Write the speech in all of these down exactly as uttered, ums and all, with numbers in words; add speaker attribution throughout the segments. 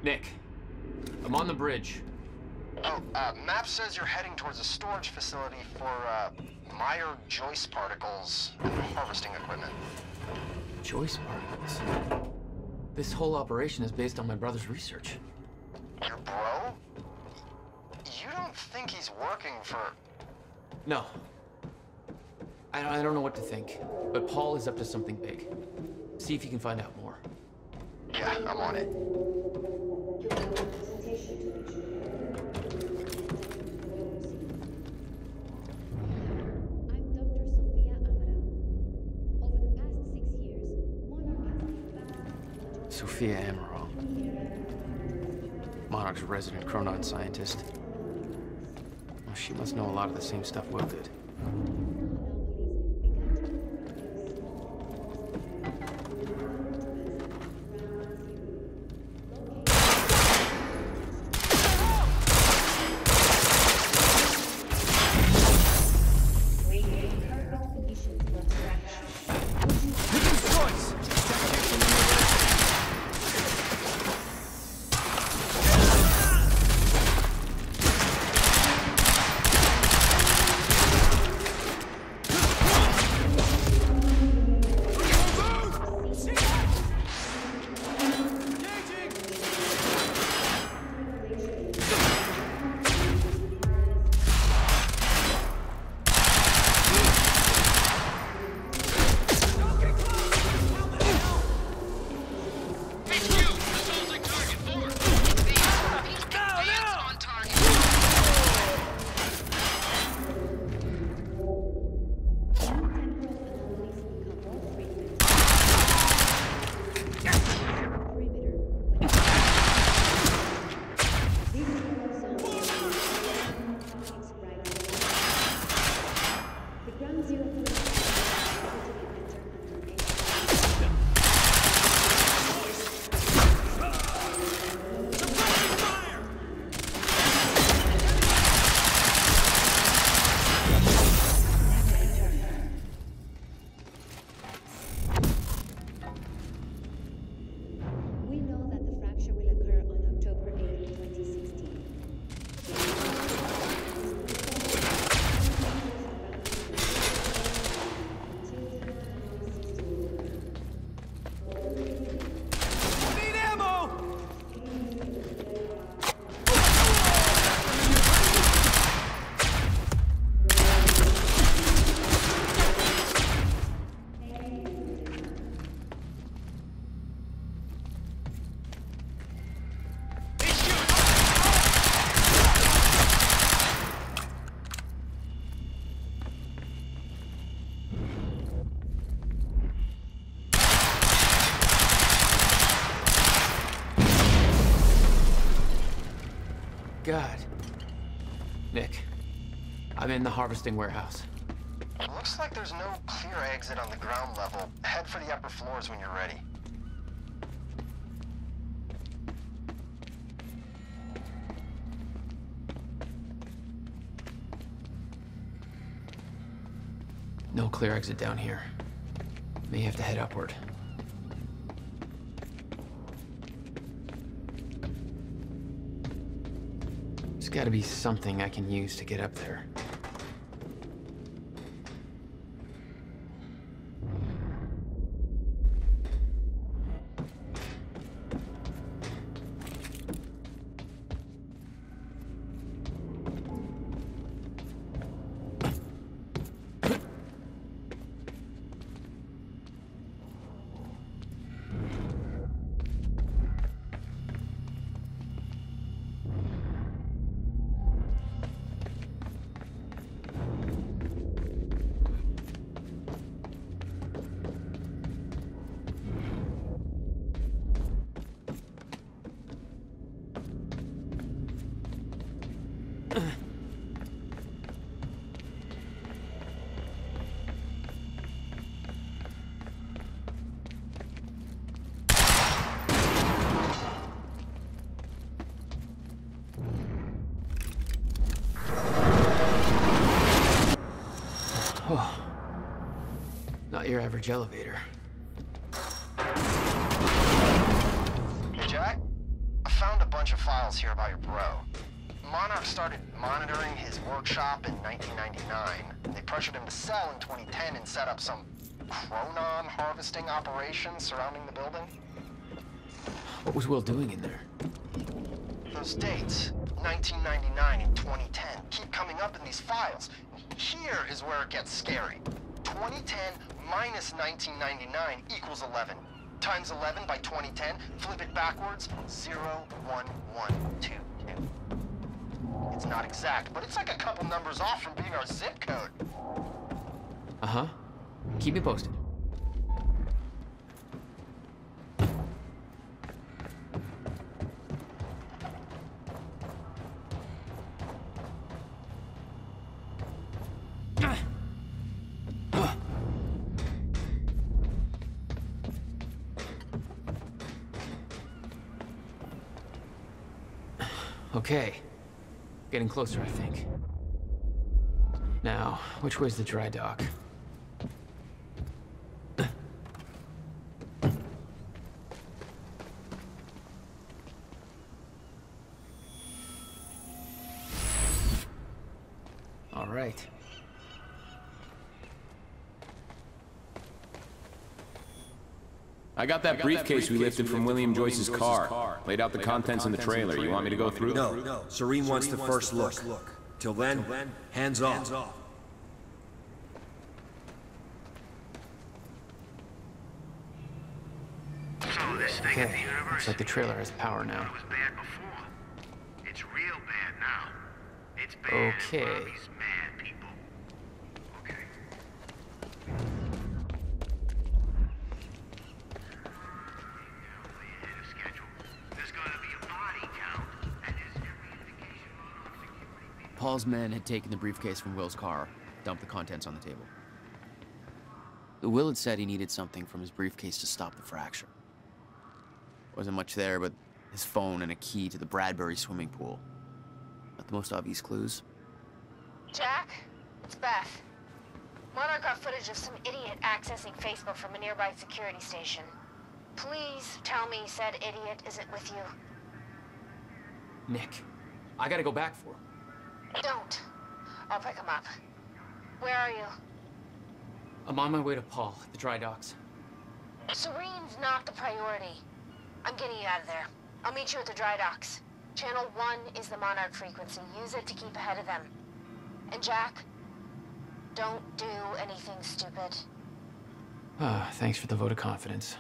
Speaker 1: Nick, I'm on the bridge.
Speaker 2: Oh, uh, map says you're heading towards a storage facility for, uh, Meyer-Joyce particles and harvesting equipment.
Speaker 1: Joyce particles? This whole operation is based on my brother's research.
Speaker 2: Your bro? You don't think he's working for...
Speaker 1: No. I don't, I don't know what to think, but Paul is up to something big. See if you can find out more.
Speaker 2: Yeah, I'm on it.
Speaker 3: I'm Doctor Sofia Amaral. Over the past six years, Monarch has...
Speaker 1: Sofia Amaral. Monarch's resident Chronon scientist. Well, she must know a lot of the same stuff Will did. God. Nick, I'm in the harvesting warehouse.
Speaker 2: Looks like there's no clear exit on the ground level. Head for the upper floors when you're ready.
Speaker 1: No clear exit down here. May have to head upward. There's gotta be something I can use to get up there. Oh, not your average elevator.
Speaker 2: Hey, Jack. I found bunch of files here about your bro. Monarch started monitoring his workshop in nineteen ninety-nine. They pressured him to sell in twenty ten and set up some chronon harvesting operation surrounding the building.
Speaker 1: What was Will doing in there?
Speaker 2: Those dates, nineteen ninety-nine and twenty ten, keep coming up in these files. Here is where it gets scary. twenty ten minus nineteen ninety-nine equals eleven. Times eleven by twenty ten, flip it backwards, zero one one two two. It's not exact, but it's like a couple numbers off from being our zip code.
Speaker 1: Uh-huh. Keep me posted. Okay. Getting closer, I think. Now, which way's the dry dock? All right.
Speaker 4: I got that briefcase we lifted from William Joyce's car. Laid out the contents in the trailer. You want me to go through?
Speaker 5: No, no. Serene wants the first look. Till then, hands off.
Speaker 1: Okay, looks like the trailer has power now.
Speaker 6: It was bad before. It's real bad now. It's bad.
Speaker 1: Okay.
Speaker 6: Mommy's mad, people. Okay. Ahead of schedule. There's gonna be a body count, and there's every indication on security people.
Speaker 7: Paul's men had taken the briefcase from Will's car, dumped the contents on the table. Will had said he needed something from his briefcase to stop the fracture. Wasn't much there, but his phone and a key to the Bradbury swimming pool. Not the most obvious clues.
Speaker 8: Jack, it's Beth. Monarch got footage of some idiot accessing Facebook from a nearby security station. Please tell me said idiot isn't with you.
Speaker 1: Nick, I gotta go back for him.
Speaker 8: Don't. I'll pick him up. Where are you?
Speaker 1: I'm on my way to Paul at the dry docks.
Speaker 8: Serene's not the priority. I'm getting you out of there. I'll meet you at the dry docks. Channel one is the Monarch frequency. Use it to keep ahead of them. And Jack, don't do anything stupid.
Speaker 1: Ah, thanks for the vote of confidence.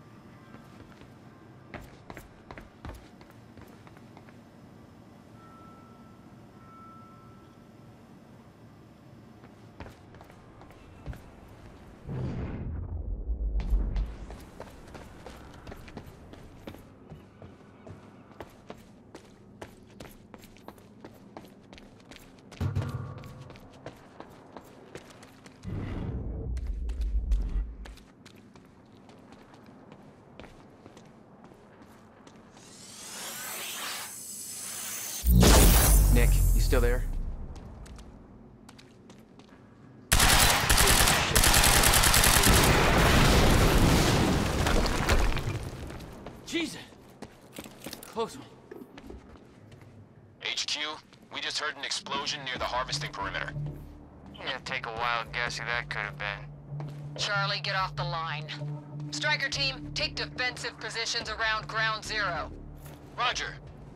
Speaker 1: Nick, you still there? Jesus! Close one.
Speaker 4: H Q, we just heard an explosion near the harvesting perimeter.
Speaker 9: Yeah, take a wild guess who that could have been.
Speaker 10: Charlie, get off the line. Striker team, take defensive positions around ground zero.
Speaker 4: Roger.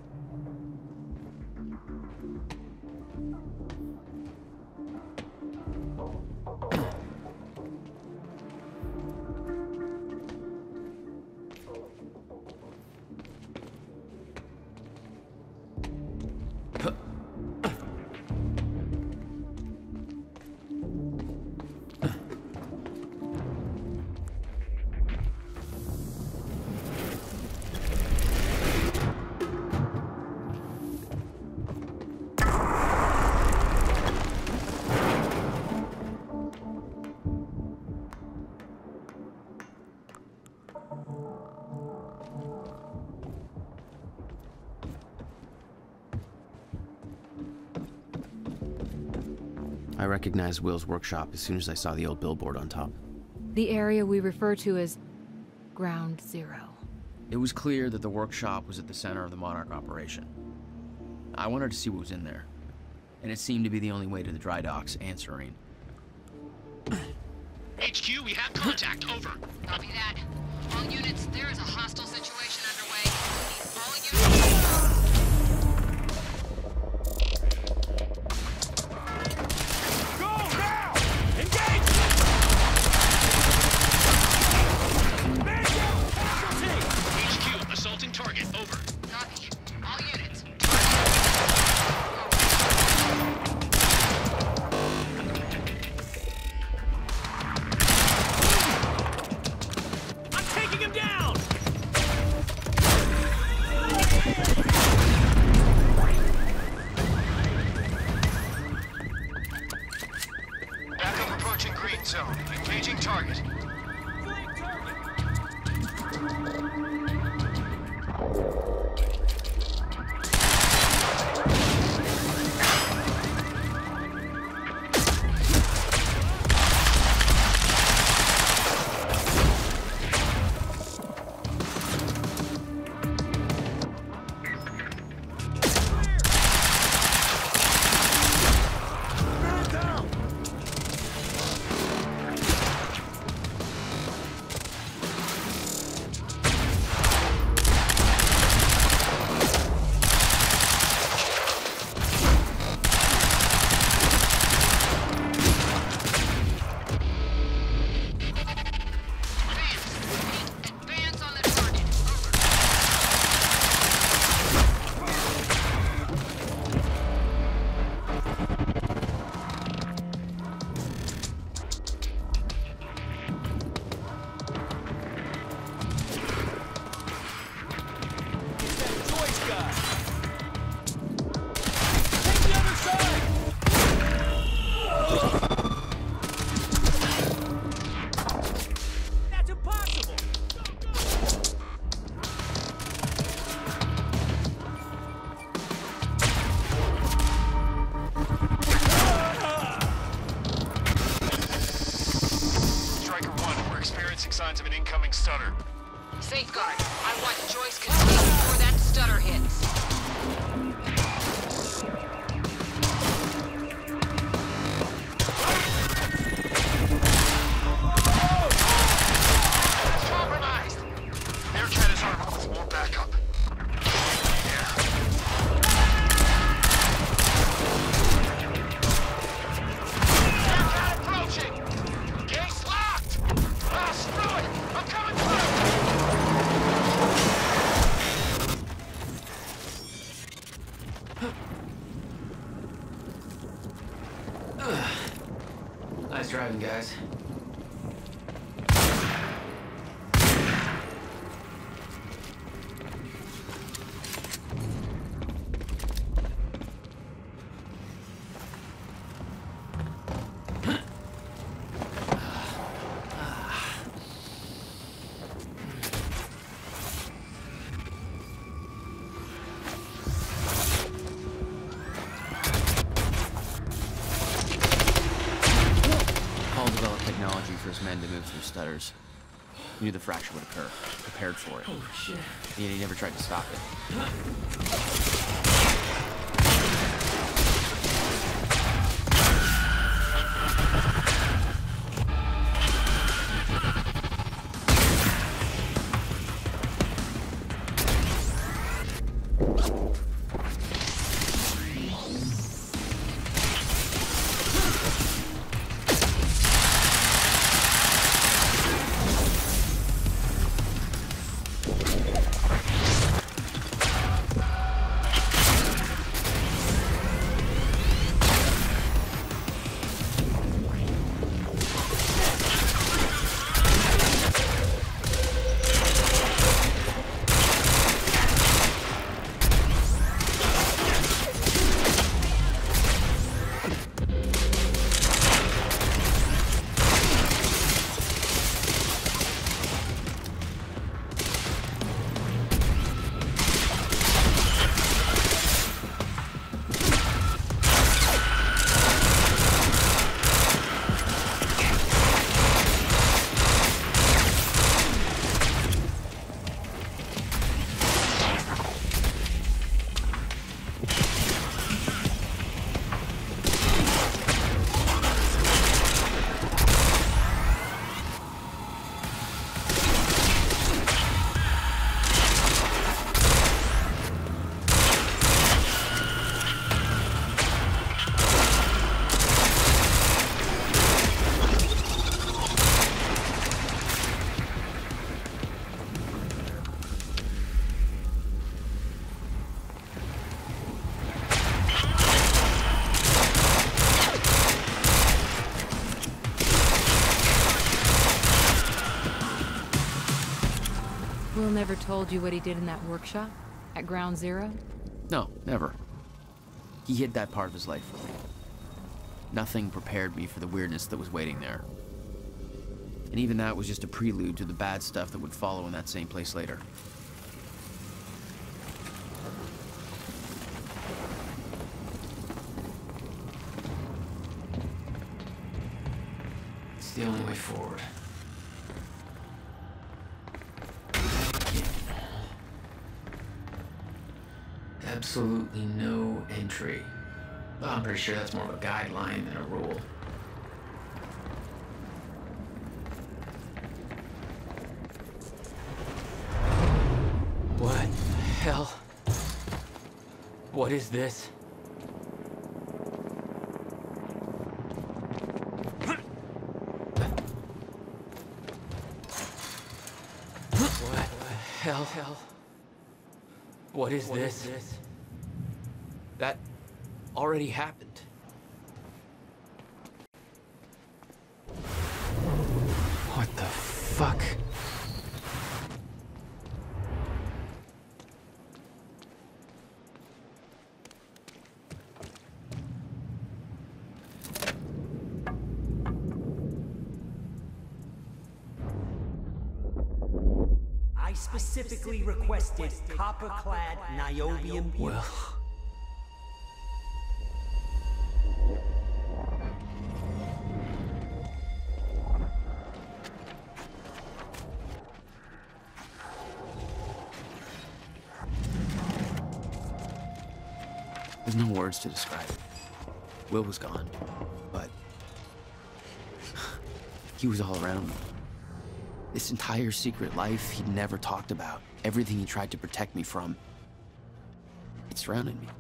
Speaker 7: I recognized Will's workshop as soon as I saw the old billboard on top.
Speaker 11: The area we refer to as Ground Zero.
Speaker 7: It was clear that the workshop was at the center of the Monarch operation. I wanted to see what was in there, and it seemed to be the only way to the dry docks and Serene.
Speaker 11: H Q, we have contact, over.
Speaker 10: Copy that. All units, there is a hostile situation underway. All units...
Speaker 11: Go now! Engage! Man down! Casualty! H Q, assaulting target, over.
Speaker 10: Copy. All units.
Speaker 11: I'm taking him down!
Speaker 2: Backup approaching green zone. Engaging target.
Speaker 10: Advance on the target.
Speaker 11: Joyce guy! Take the other side! That's impossible!
Speaker 2: Striker one, we're experiencing signs of an incoming stutter.
Speaker 10: Safeguard. I want Joyce contained before that stutter hits.
Speaker 2: Compromised! Air Canada's armor won't back up. Air Canada approaching! Case locked! Ah, screw it! I'm coming through!
Speaker 1: Nice driving, guys.
Speaker 7: Paul developed technology for his men to move through stutters. He knew the fracture would occur, prepared for it.
Speaker 1: Oh, shit.
Speaker 7: Yet he never tried to stop it.
Speaker 10: Will never told you what he did in that workshop? At Ground Zero?
Speaker 7: No, never. He hid that part of his life from me. Nothing prepared me for the weirdness that was waiting there. And even that was just a prelude to the bad stuff that would follow in that same place later.
Speaker 1: It's the only way forward. Absolutely no entry. Well, I'm pretty sure that's more of a guideline than a rule. What the hell? What is this? What the hell? Hell? What is what this? Is this? That already happened. What the fuck?
Speaker 12: I specifically requested copper-clad niobium.
Speaker 1: Well.
Speaker 7: There's no words to describe it. Will was gone, but he was all around me. This entire secret life he'd never talked about, everything he tried to protect me from, it surrounded me.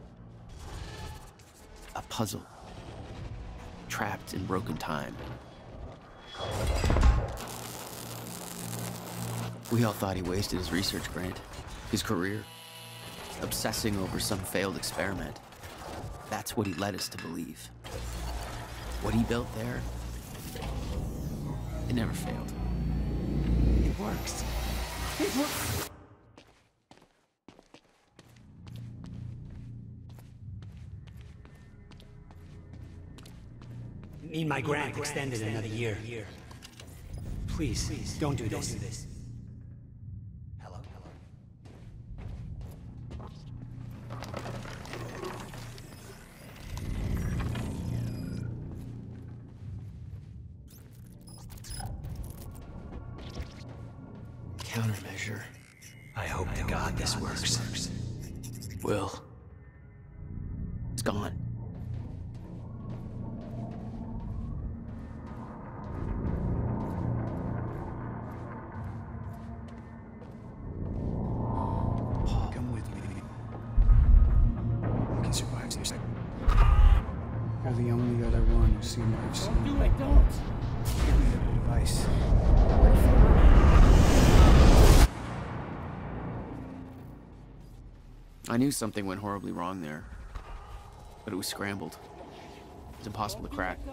Speaker 7: A puzzle, trapped in broken time. We all thought he wasted his research grant, his career, obsessing over some failed experiment. That's what he led us to believe. What he built there, it never failed. It works. It works.
Speaker 12: Need my grant extended another year. Please, please, don't do this. Hello?
Speaker 1: Countermeasure.
Speaker 12: I hope to God this works.
Speaker 1: Will.
Speaker 7: It's gone.
Speaker 5: Come with me. You can survive this.
Speaker 13: You're the only other one who's seen what I've seen.
Speaker 12: Do it, don't!
Speaker 13: Give me the device.
Speaker 7: I knew something went horribly wrong there, but it was scrambled. It's impossible to crack.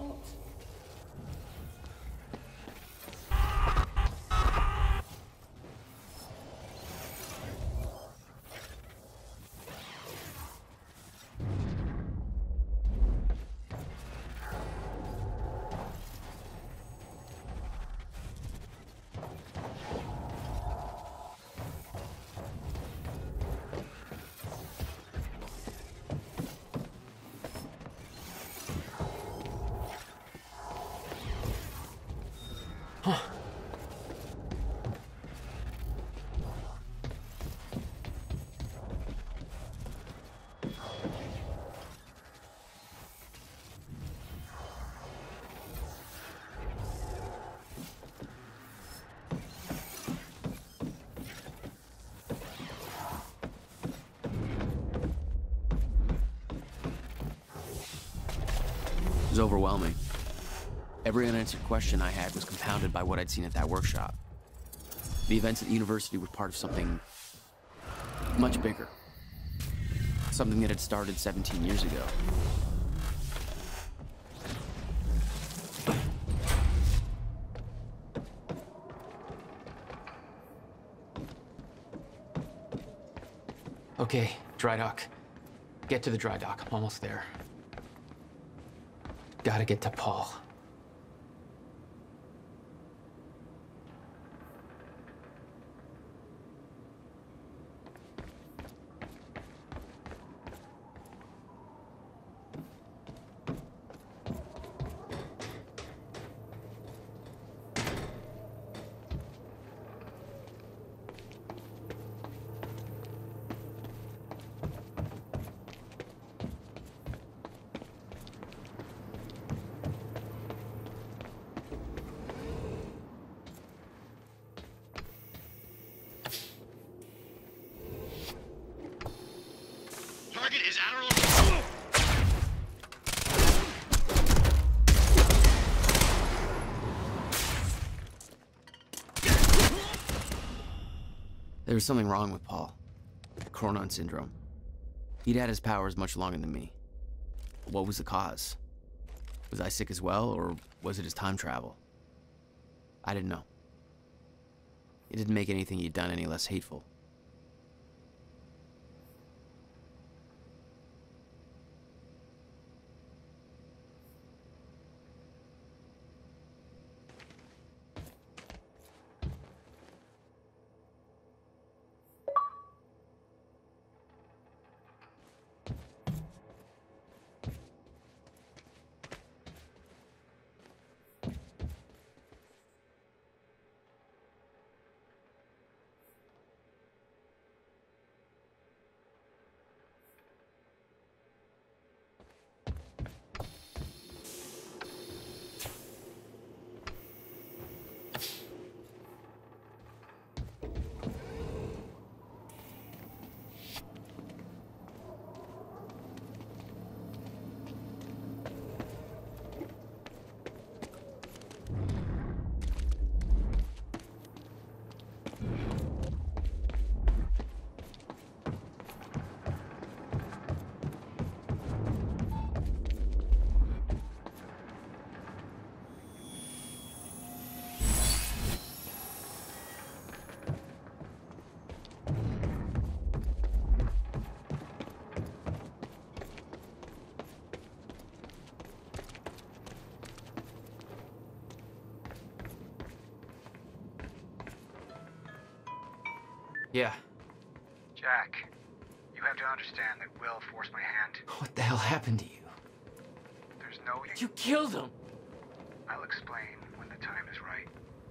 Speaker 7: It was overwhelming. Every unanswered question I had was compounded by what I'd seen at that workshop. The events at the university were part of something much bigger. Something that had started seventeen years ago.
Speaker 1: Okay, dry dock. Get to the dry dock. I'm almost there. Gotta get to Paul.
Speaker 11: Target is outer limits.
Speaker 7: There was something wrong with Paul. Chronon syndrome. He'd had his powers much longer than me. What was the cause? Was I sick as well, or was it his time travel? I didn't know. It didn't make anything he'd done any less hateful.
Speaker 1: Yeah.
Speaker 14: Jack, you have to understand that Will forced my hand.
Speaker 1: What the hell happened to you?
Speaker 14: There's no...
Speaker 1: You killed him!
Speaker 14: I'll explain when the time is right.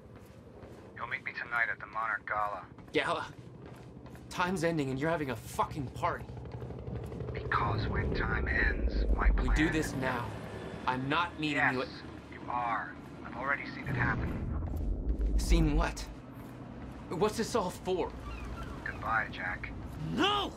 Speaker 14: You'll meet me tonight at the Monarch Gala.
Speaker 1: Gala? Time's ending and you're having a fucking party.
Speaker 14: Because when time ends, my plan...
Speaker 1: We do this now. I'm not meeting
Speaker 14: yes,
Speaker 1: you at...
Speaker 14: you are. I've already seen it happen.
Speaker 1: Seen what? What's this all for?
Speaker 14: Goodbye, Jack.
Speaker 1: No!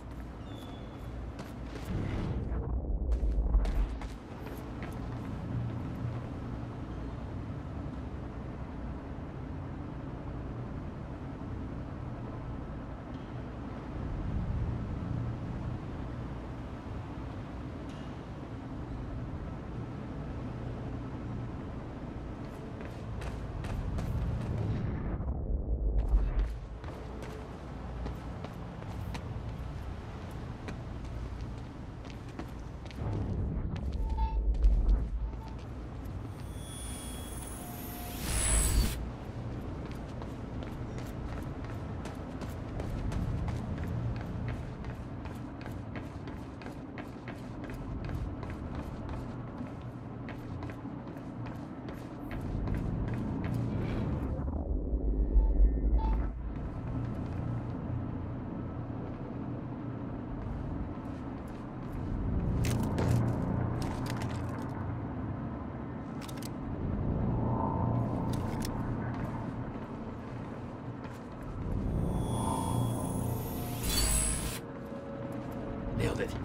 Speaker 1: Nailed it.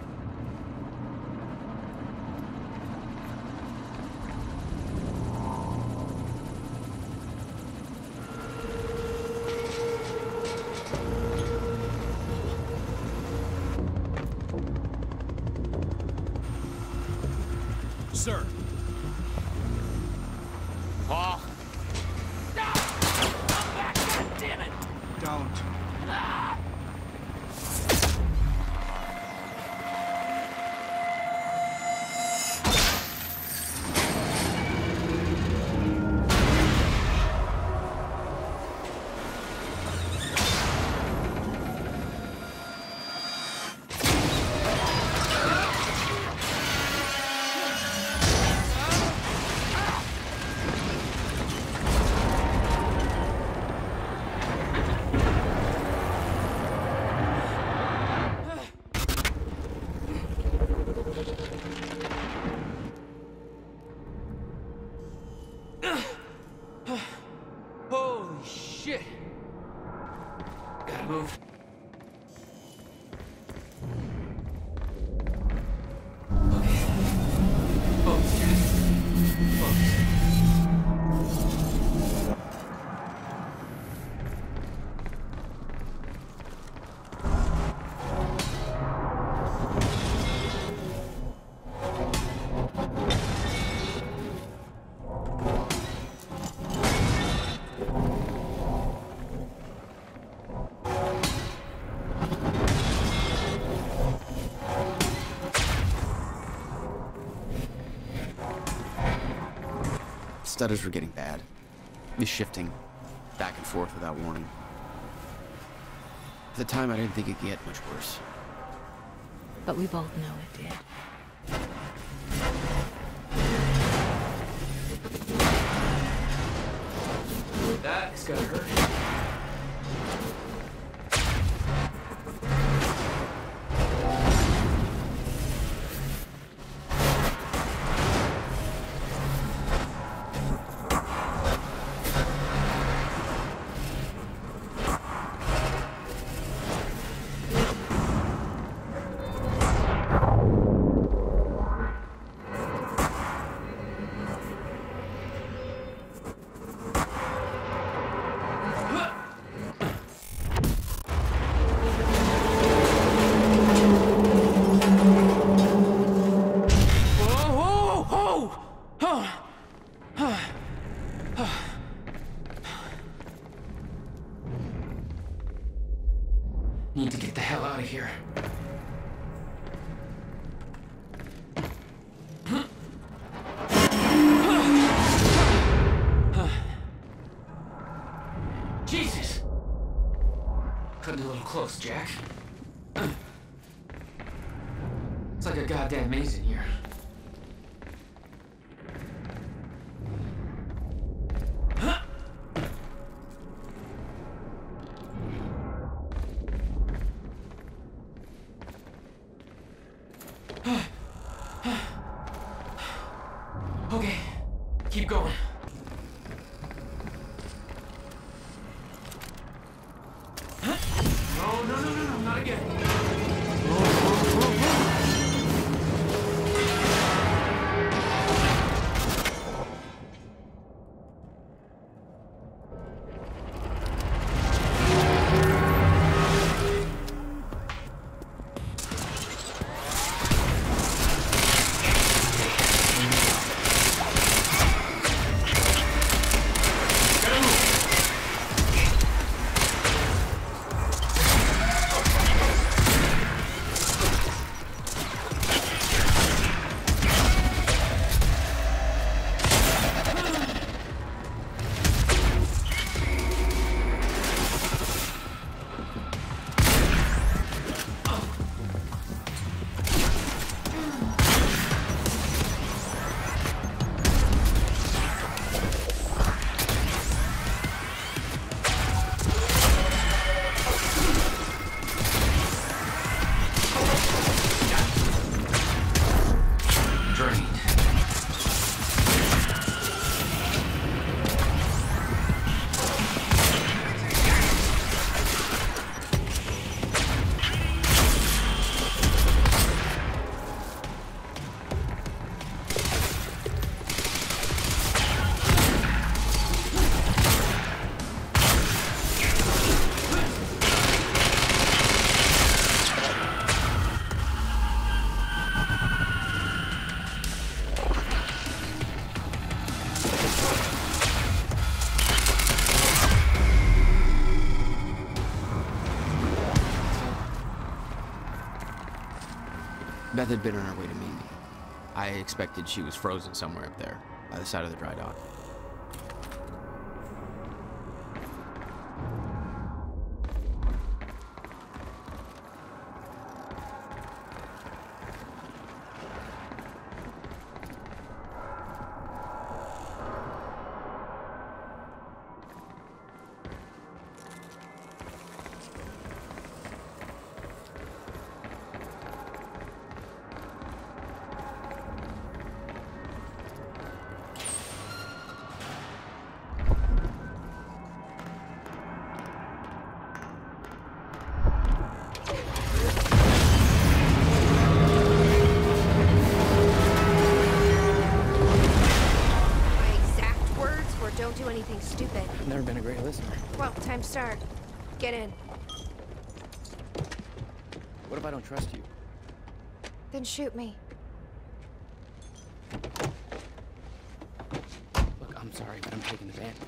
Speaker 11: Sir.
Speaker 1: Paul. No! Come back, God damn it!
Speaker 13: Don't.
Speaker 1: Ah! Gotta move. Okay. Focus, Jack. Focus.
Speaker 7: Stutters were getting bad. He's shifting back and forth without warning. At the time, I didn't think it could get much worse.
Speaker 15: But we both know it did.
Speaker 1: That's gotta hurt. Need to get the hell out of here. Jesus! Cutting a little close, Jack. It's like a goddamn maze in here. Okay, keep going. No, no, no, no, no, not again.
Speaker 7: Beth had been on her way to meet me. I expected she was frozen somewhere up there, by the side of the dry dock.
Speaker 8: Time to start. Get in.
Speaker 7: What if I don't trust you?
Speaker 8: Then shoot me.
Speaker 7: Look, I'm sorry, but I'm taking the van.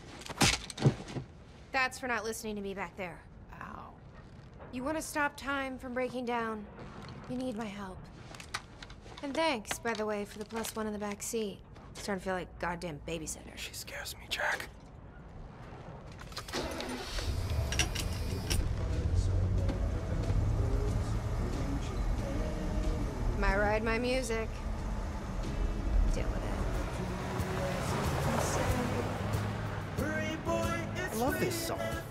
Speaker 8: That's for not listening to me back there.
Speaker 7: Ow.
Speaker 8: You want to stop time from breaking down? You need my help. And thanks, by the way, for the plus one in the back seat. Starting to feel like goddamn babysitter.
Speaker 5: She scares me, Jack.
Speaker 8: My ride, my music. Deal with it.
Speaker 2: I love this song.